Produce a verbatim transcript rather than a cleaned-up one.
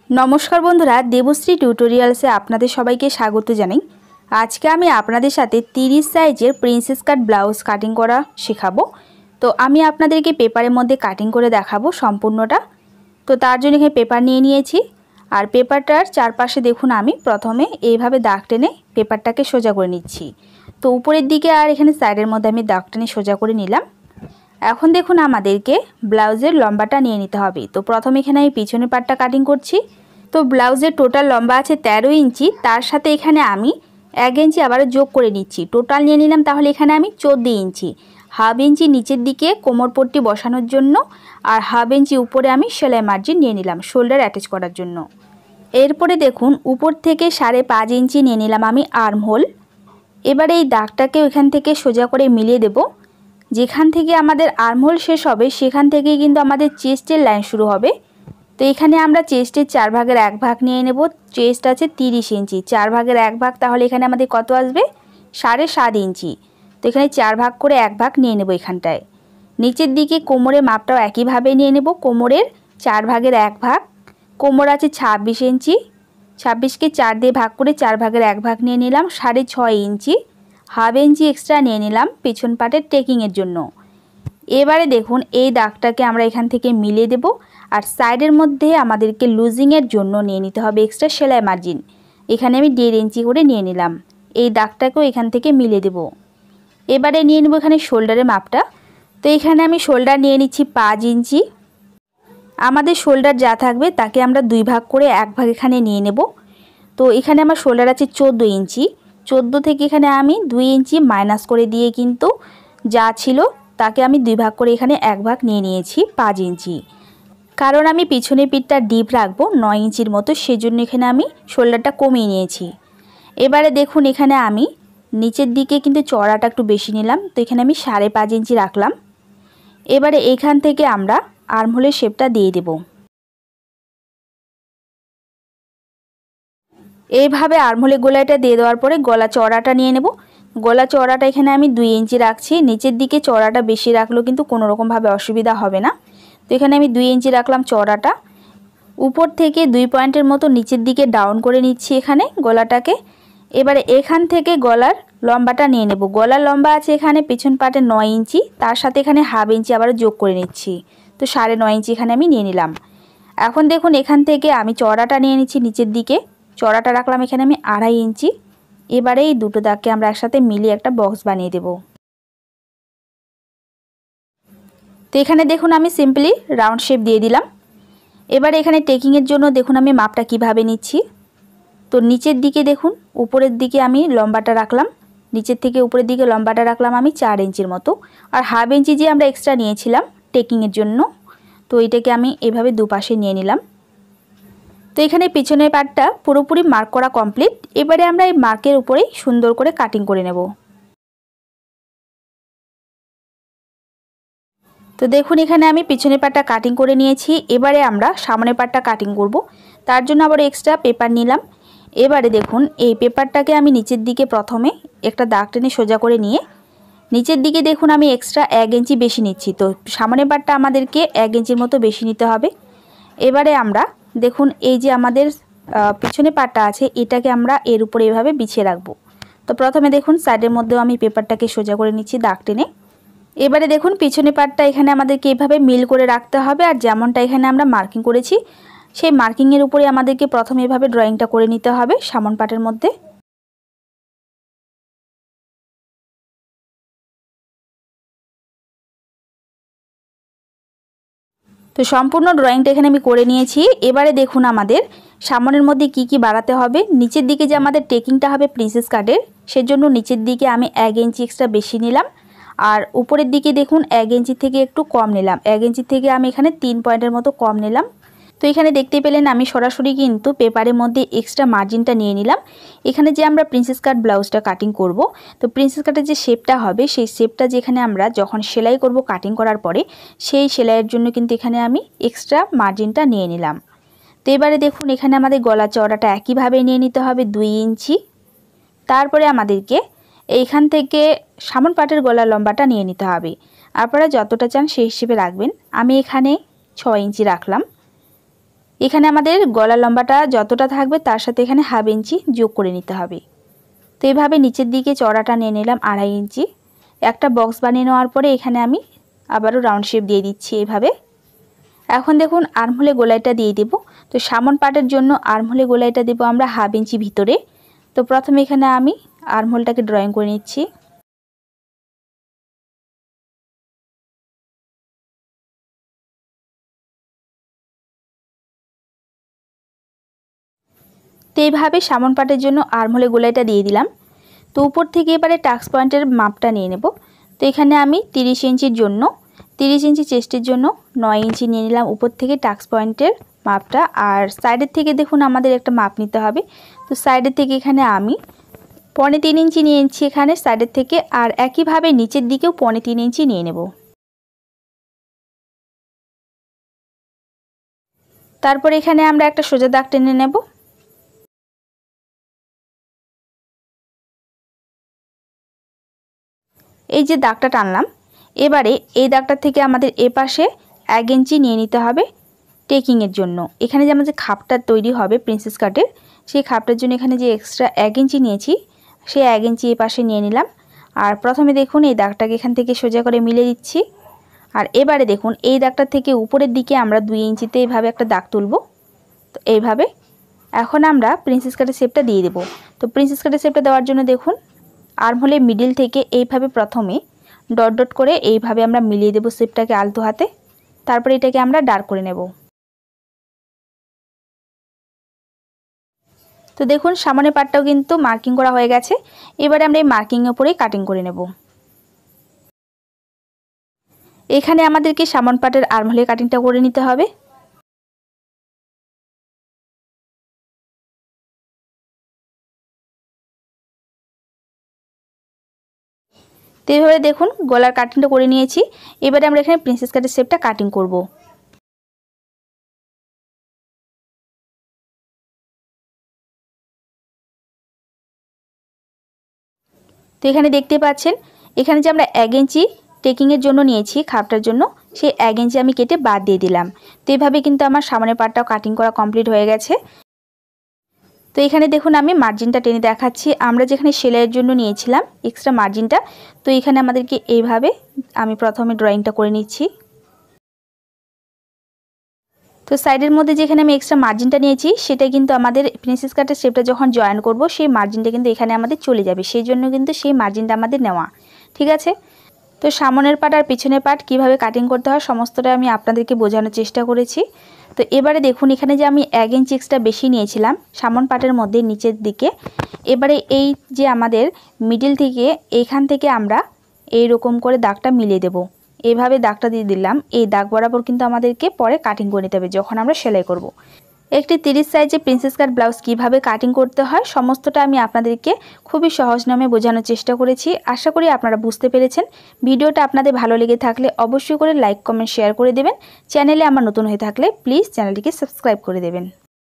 नमस्कार बंधुरा देवश्री टिউটোরিয়ালসে আপনাদের সবাইকে স্বাগত জানাই। আজকে আমি আপনাদের সাথে তিরিশ সাইজের প্রিন্সেস কাট ব্লাউজ কাটিং করা শেখাবো। তো আমি আপনাদেরকে পেপারের মধ্যে কাটিং করে দেখাবো সম্পূর্ণটা। তো তার জন্য এখানে পেপার নিয়ে নিয়েছি আর পেপারটার চারপাশে দেখুন আমি প্রথমে এইভাবে দাগ টেনে পেপারটাকে সোজা করে নিচ্ছি। তো উপরের দিকে আর এখানে সাইডের মধ্যে আমি দাগ টেনে সোজা করে নিলাম। এখন দেখুন আমাদেরকে ব্লাউজের লম্বাটা নিয়ে নিতে হবে। তো প্রথমে এখানে আমি পিছনের পাটটা কাটিং করছি। তো ব্লাউজের টোটাল লম্বা আছে তেরো ইঞ্চি, তার সাথে এখানে আমি এক ইঞ্চি আবারও যোগ করে নিচ্ছি, টোটাল নিয়ে নিলাম। তাহলে এখানে আমি চোদ্দো ইঞ্চি, হাফ ইঞ্চি নিচের দিকে কোমর পট্টি বসানোর জন্য আর হাফ ইঞ্চি উপরে আমি সেলাই মার্জিন নিয়ে নিলাম শোল্ডার অ্যাটাচ করার জন্য। এরপরে দেখুন উপর থেকে সাড়ে পাঁচ ইঞ্চি নিয়ে নিলাম আমি আর্ম হোল। এবারে এই দাগটাকে ওইখান থেকে সোজা করে মিলিয়ে দেব। যেখান থেকে আমাদের আর্ম হোল শেষ হবে সেখান থেকেই কিন্তু আমাদের চেস্টের লাইন শুরু হবে। তো এখানে আমরা চেস্টের চার ভাগের এক ভাগ নিয়ে নেব। চেস্ট আছে তিরিশ ইঞ্চি, চার ভাগের এক ভাগ, তাহলে এখানে আমাদের কত আসবে? সাড়ে সাত ইঞ্চি। তো এখানে চার ভাগ করে এক ভাগ নিয়ে নেব এখানটায়। নিচের দিকে কোমরের মাপটাও একইভাবে নিয়ে নেব, কোমরের চার ভাগের এক ভাগ। কোমর আছে ছাব্বিশ ইঞ্চি, ছাব্বিশকে চার দিয়ে ভাগ করে চার ভাগের এক ভাগ নিয়ে নিলাম, সাড়ে ছয় ইঞ্চি। হাফ ইঞ্চি এক্সট্রা নিয়ে নিলাম পেছন পাটের টেকিংয়ের জন্য। এবারে দেখুন এই দাগটাকে আমরা এখান থেকে মিলিয়ে দেব আর সাইডের মধ্যে আমাদেরকে লুজিংয়ের জন্য নিয়ে নিতে হবে এক্সট্রা সেলাই মার্জিন। এখানে আমি দেড় ইঞ্চি করে নিয়ে নিলাম। এই দাগটাকেও এখান থেকে মিলিয়ে দেব। এবারে নিয়ে নেব এখানে শোল্ডারের মাপটা। তো এখানে আমি শোল্ডার নিয়ে নিচ্ছি পাঁচ ইঞ্চি। আমাদের শোল্ডার যা থাকবে তাকে আমরা দুই ভাগ করে এক ভাগ এখানে নিয়ে নেব। তো এখানে আমার শোল্ডার আছে চোদ্দো ইঞ্চি, চোদ্দো থেকে এখানে আমি দুই ইঞ্চি মাইনাস করে দিয়ে কিন্তু যা ছিল তাকে আমি দুই ভাগ করে এখানে এক ভাগ নিয়ে নিয়েছি পাঁচ ইঞ্চি। কারণ আমি পিছনের পিঠটা ডিপ রাখবো নয় ইঞ্চির মতো, সেজন্য এখানে আমি শোল্ডারটা কমিয়ে নিয়েছি। এবারে দেখুন এখানে আমি নিচের দিকে কিন্তু চড়াটা একটু বেশি নিলাম, তো এখানে আমি সাড়ে পাঁচ ইঞ্চি রাখলাম। এবারে এখান থেকে আমরা আর্মহোলের শেপটা দিয়ে দেব। এইভাবে আর্মহোলের গোলাটা দিয়ে দেওয়ার পরে গলা চড়াটা নিয়ে নেব। গলা চড়াটা এখানে আমি দুই ইঞ্চি রাখছি। নিচের দিকে চড়াটা বেশি রাখলেও কিন্তু কোনো রকমভাবে অসুবিধা হবে না। তো এখানে আমি দুই ইঞ্চি রাখলাম চড়াটা। উপর থেকে দুই পয়েন্টের মতো নিচের দিকে ডাউন করে নিচ্ছি এখানে গলাটাকে। এবারে এখান থেকে গলার লম্বাটা নিয়ে নেব। গলার লম্বা আছে এখানে পিছন পাটে নয় ইঞ্চি, তার সাথে এখানে হাফ ইঞ্চি আবার যোগ করে নিচ্ছি। তো সাড়ে নয় ইঞ্চি এখানে আমি নিয়ে নিলাম। এখন দেখুন এখান থেকে আমি চড়াটা নিয়ে নিচ্ছি নিচের দিকে। চড়াটা রাখলাম এখানে আমি আড়াই ইঞ্চি। এবারে এই দুটো দাগকে আমরা একসাথে মিলিয়ে একটা বক্স বানিয়ে দেব। তো এখানে দেখুন আমি সিম্পলি রাউন্ড শেপ দিয়ে দিলাম। এবারে এখানে টেকিংয়ের জন্য দেখুন আমি মাপটা কিভাবে নিচ্ছি। তো নিচের দিকে দেখুন উপরের দিকে আমি লম্বাটা রাখলাম, নিচের থেকে উপরের দিকে লম্বাটা রাখলাম আমি চার ইঞ্চির মতো। আর হাফ ইঞ্চি যে আমরা এক্সট্রা নিয়েছিলাম টেকিংয়ের জন্য, তো এটাকে আমি এভাবে দুপাশে নিয়ে নিলাম। তো এখানে পিছনের পার্টটা পুরোপুরি মার্ক করা কমপ্লিট। এবারে আমরা এই মার্কের উপরেই সুন্দর করে কাটিং করে নেব। তো দেখুন এখানে আমি পিছনের পার্টটা কাটিং করে নিয়েছি। এবারে আমরা সামনের পার্টটা কাটিং করব। তার জন্য আবার এক্সট্রা পেপার নিলাম। এবারে দেখুন এই পেপারটাকে আমি নিচের দিকে প্রথমে একটা দাগ টেনে সোজা করে নিয়ে নিচের দিকে দেখুন আমি এক্সট্রা এক ইঞ্চি বেশি নিচ্ছি। তো সামনের পার্টটা আমাদেরকে এক ইঞ্চির মতো বেশি নিতে হবে। এবারে আমরা দেখুন এই যে আমাদের পিছনে পার্টটা আছে এটাকে আমরা এর উপরে এভাবে বিছিয়ে রাখবো। তো প্রথমে দেখুন সাইডের মধ্যেও আমি পেপারটাকে সোজা করে নিচ্ছি দাগ টেনে। এবারে দেখুন পিছনে পার্টটা এখানে আমাদেরকে এইভাবে মিল করে রাখতে হবে। আর যেমনটা এখানে আমরা মার্কিং করেছি সেই মার্কিংয়ের উপরে আমাদেরকে প্রথমে এভাবে ড্রয়িংটা করে নিতে হবে সামন পার্টের মধ্যে। তো সম্পূর্ণ ড্রয়িংটা এখানে আমি করে নিয়েছি। এবারে দেখুন আমাদের সামনের মধ্যে কি কি বাড়াতে হবে। নিচের দিকে যে আমাদের টেকিংটা হবে প্রিন্সেস কাটের, সেজন্য নিচের দিকে আমি এক ইঞ্চি এক্সট্রা বেশি নিলাম। আর উপরের দিকে দেখুন এক ইঞ্চি থেকে একটু কম নিলাম, এক ইঞ্চি থেকে আমি এখানে তিন পয়েন্টের মতো কম নিলাম। তো এখানে দেখতে পেলেন আমি সরাসরি কিন্তু পেপারের মধ্যে এক্সট্রা মার্জিনটা নিয়ে নিলাম। এখানে যে আমরা প্রিন্সেস কাট ব্লাউজটা কাটিং করব, তো প্রিন্সেস কাটের যে শেপটা হবে সেই শেপটা যেখানে আমরা যখন সেলাই করব কাটিং করার পরে সেই সেলাইয়ের জন্য কিন্তু এখানে আমি এক্সট্রা মার্জিনটা নিয়ে নিলাম। তো এবারে দেখুন এখানে আমাদের গলা চওড়াটা একইভাবে নিয়ে নিতে হবে দুই ইঞ্চি। তারপরে আমাদেরকে এইখান থেকে সামন পাটের গলার লম্বাটা নিয়ে নিতে হবে। আপনারা যতটা চান সেই হিসেবে রাখবেন। আমি এখানে ছয় ইঞ্চি রাখলাম। এখানে আমাদের গলার লম্বাটা যতটা থাকবে তার সাথে এখানে হাফ ইঞ্চি যোগ করে নিতে হবে। তো এইভাবে নিচের দিকে চড়াটা নিয়ে নিলাম আড়াই ইঞ্চি। একটা বক্স বানিয়ে নেওয়ার পরে এখানে আমি আবারও রাউন্ড শেপ দিয়ে দিচ্ছি এইভাবে। এখন দেখুন আর্মহোলে গোলাইটা দিয়ে দেব। তো সামন পার্টের জন্য আর্মহোলে গোলাইটা দেব আমরা হাফ ইঞ্চি ভিতরে। তো প্রথমে এখানে আমি আর্মহোলটাকে ড্রয়িং করে নিচ্ছি। তো এইভাবে সামন পার্টের জন্য আর্মহোলে গোলাইটা দিয়ে দিলাম। তো উপর থেকে এবারে টাক্স পয়েন্টের মাপটা নিয়ে নেব। তো এখানে আমি তিরিশ ইঞ্চির জন্য তিরিশ ইঞ্চি চেস্টের জন্য নয় ইঞ্চি নিয়ে নিলাম উপর থেকে টাক্স পয়েন্টের মাপটা। আর সাইডের থেকে দেখুন আমাদের একটা মাপ নিতে হবে। তো সাইডের থেকে এখানে আমি পৌনে তিন ইঞ্চি নিয়ে নিচ্ছি এখানে সাইডের থেকে। আর একইভাবে নিচের দিকেও পৌনে তিন ইঞ্চি নিয়ে নেব। তারপর এখানে আমরা একটা সোজা দাগ টেনে নেব। এই যে দাগটা টানলাম, এবারে এই দাগটা থেকে আমাদের এ পাশে এক ইঞ্চি নিয়ে নিতে হবে টেকিংয়ের জন্য। এখানে যে আমাদের খাপটা তৈরি হবে প্রিন্সেস কাটের, সেই খাপটার জন্য এখানে যে এক্সট্রা এক ইঞ্চি নিয়েছি সেই এক ইঞ্চি এ পাশে নিয়ে নিলাম। আর প্রথমে দেখুন এই দাগটাকে এখান থেকে সোজা করে মিলে দিচ্ছি। আর এবারে দেখুন এই দাগটা থেকে উপরের দিকে আমরা দুই ইঞ্চিতে এইভাবে একটা দাগ তুলব। তো এইভাবে এখন আমরা প্রিন্সেস কাটের শেপটা দিয়ে দেব। তো প্রিন্সেস কাটের শেপটা দেওয়ার জন্য দেখুন আর্মহোলে মিডিল থেকে এইভাবে প্রথমে ডট ডট করে এইভাবে আমরা মিলিয়ে দেব শেপটাকে আলতো হাতে। তারপরে এটাকে আমরা ডার্ক করে নেব। তো দেখুন সামনের পার্টটাও কিন্তু মার্কিং করা হয়ে গেছে। এবারে আমরা এই মার্কিংয়ের উপরেই কাটিং করে নেব। এখানে আমাদেরকে সামন পার্টের আর্মহোলে কাটিংটা করে নিতে হবে। তো এইভাবে দেখুন গলার কাটিংটা করে নিয়েছি। এবারে আমরা এখানে প্রিন্সেস কাটের শেপটা কাটিং করব। তো এখানে দেখতে পাচ্ছেন এখানে যে আমরা এক ইঞ্চি টেকিংয়ের জন্য নিয়েছি খাপটার জন্য, সেই এক ইঞ্চি আমি কেটে বাদ দিয়ে দিলাম। তো এইভাবে কিন্তু আমার সামনের পার্টটাও কাটিং করা কমপ্লিট হয়ে গেছে। তো এখানে দেখুন আমি মার্জিনটা টেনে দেখাচ্ছি। আমরা যেখানে সেলাইয়ের জন্য নিয়েছিলাম এক্সট্রা মার্জিনটা, তো এখানে আমাদেরকে এইভাবে আমি প্রথমে ড্রয়িংটা করে নিচ্ছি। তো সাইডের মধ্যে যেখানে আমি এক্সট্রা মার্জিনটা নিয়েছি সেটা কিন্তু আমাদের প্রিন্সেস কাটের শেপটা যখন জয়েন করব সেই মার্জিনটা কিন্তু এখানে আমাদের চলে যাবে, সেই জন্য কিন্তু সেই মার্জিনটা আমাদের নেওয়া। ঠিক আছে। তো সামনের পার্ট আর পিছনের পার্ট কীভাবে কাটিং করতে হয় সমস্তটা আমি আপনাদেরকে বোঝানোর চেষ্টা করেছি। তো এবারে দেখুন এখানে যে আমি এক ইঞ্চি এক্সট্রা বেশি নিয়েছিলাম সামন পার্টের মধ্যে নিচের দিকে, এবারে এই যে আমাদের মিডিল থেকে এইখান থেকে আমরা এই রকম করে দাগটা মিলিয়ে দেব। এইভাবে দাগটা দিয়ে দিলাম। এই দাগ বরাবর কিন্তু আমাদেরকে পরে কাটিং করে নিতে হবে যখন আমরা সেলাই করব। একটি তিরিশ সাইজে প্রিন্সেস কাট ব্লাউজ কীভাবে কাটিং করতে হয় সমস্তটা আমি আপনাদেরকে খুবই সহজ নামে বোঝানোর চেষ্টা করেছি। আশা করি আপনারা বুঝতে পেরেছেন। ভিডিওটা আপনাদের ভালো লেগে থাকলে অবশ্যই করে লাইক কমেন্ট শেয়ার করে দেবেন। চ্যানেলে আমার নতুন হয়ে থাকলে প্লিজ চ্যানেলটিকে সাবস্ক্রাইব করে দেবেন।